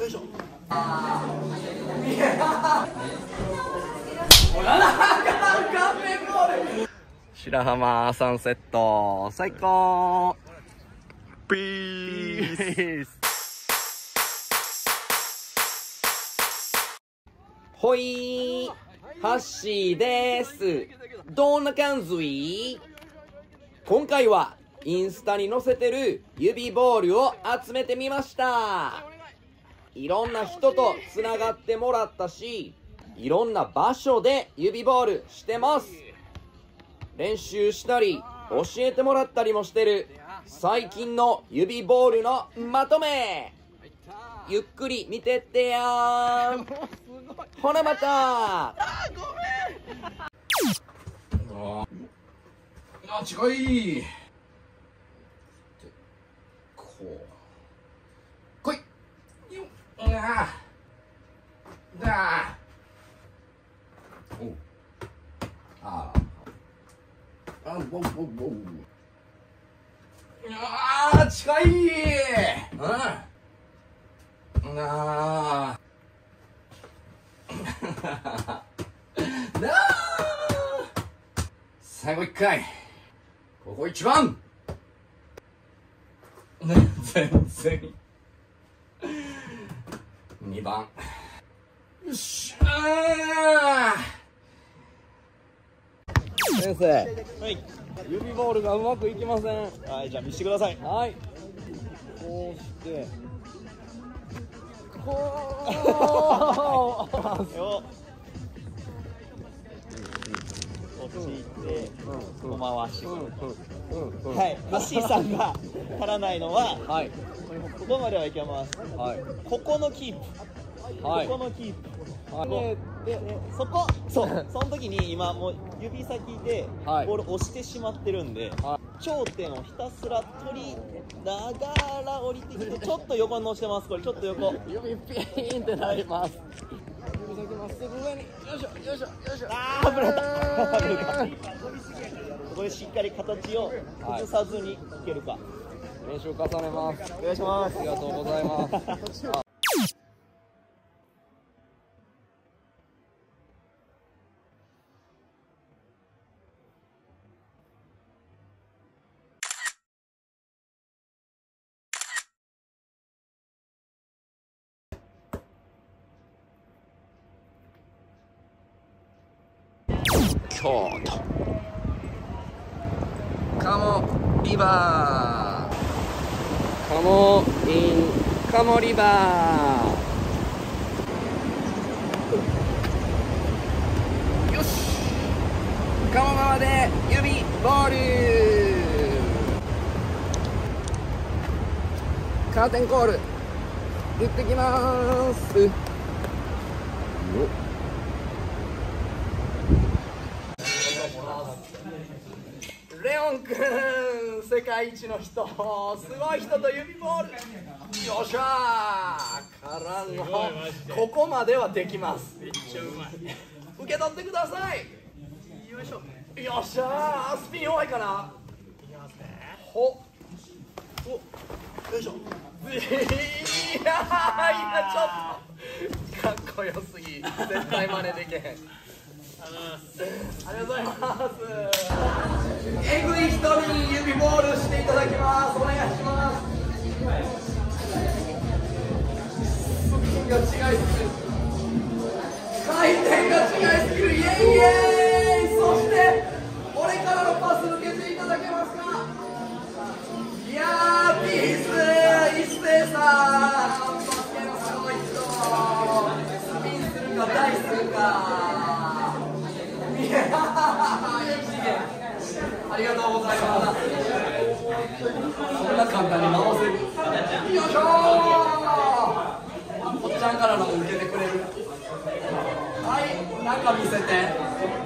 よいしょ。白浜サンセット最高。 ピース。 ほいー、ハッシーです。どんな感じ？今回はインスタに載せてる指ボールを集めてみました。いろんな人とつながってもらったし、いろんな場所で指ボールしてます。練習したり教えてもらったりもしてる最近の指ボールのまとめ。ゆっくり見てってやー。ほなまた。 近い。こう来い。おああボンボンボン。近い。最後1回。ここ一番。全然。2番。よっしゃー。 先生、 はい、 指ボールがうまくいきません。 はい、じゃあ見せてください。 はい。こうして。こう。 よ落ちて、お回し。はい、ハッシーさんが足らないのは、 はい。 ここまではいけます。 はい。 ここのキープ。 はい。 ここのキープ。 はい。 で、そこ、そう、その時に今もう指先でボはいール押してしまってるんで、 は頂点をひたすら取りながら降りてきて、ちょっと横に乗せてます。これちょっと横。 指ピーンってなります。指先まっすぐ上に。よいしょよいしょよいしょ。 あー、危ない。ここでしっかり形を崩さずにいけるか。 練習重ねます。 お願いします。 ありがとうございます。京都鴨リバー、鴨イン鴨リバー。よし、鴨川で指ボール。カーテンコール行ってきまーす。よっ、レオンくん、世界一の人、すごい人と指ボール。よっしゃーからのここまではできます。めっちゃうまい。受け取ってください。よいしょ。よっしゃー、スピン弱いかな。いきますね。ほお、よいしょ。いやー、今ちょっとかっこよすぎ、絶対真似できへん。ありがとうございます。えぐい人に指ボールしていただきます。お願いします。スピンが違いすぎる、回転が違いすぎる。イエイイエーイ。そして俺からのパス受けていただけますか。いやー、ピース一斉さん、バスケのすごい人、スピンするかダイするか。いやー、いい次元、ありがとうございます。そんな簡単に回せる。よいしょー。おっちゃんからのも受けてくれる。はい、中見せて。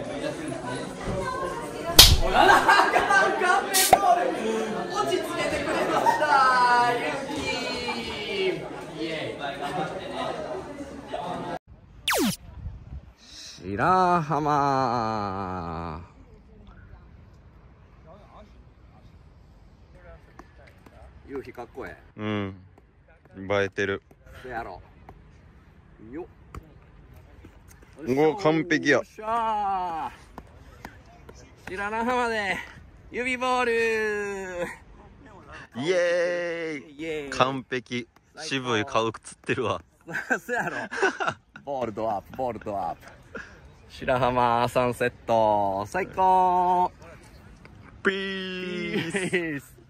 ほら、顔面ボール落ち着けてくれました。ユキイエイ。白浜。夕日かっこええ。 うん。映えてる。 せやろ。 よっ。 お、完璧やよっしゃー。白良浜で指ボール。 イエーイ。 イエーイ。 完璧。渋い顔つってるわ。 そやろ。ボールドアップ、ボールドアップ。白浜サンセット最高。 ピース。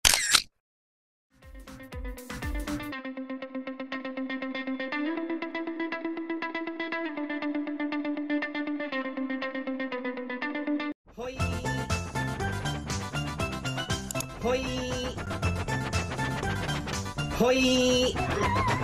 ほいほいほい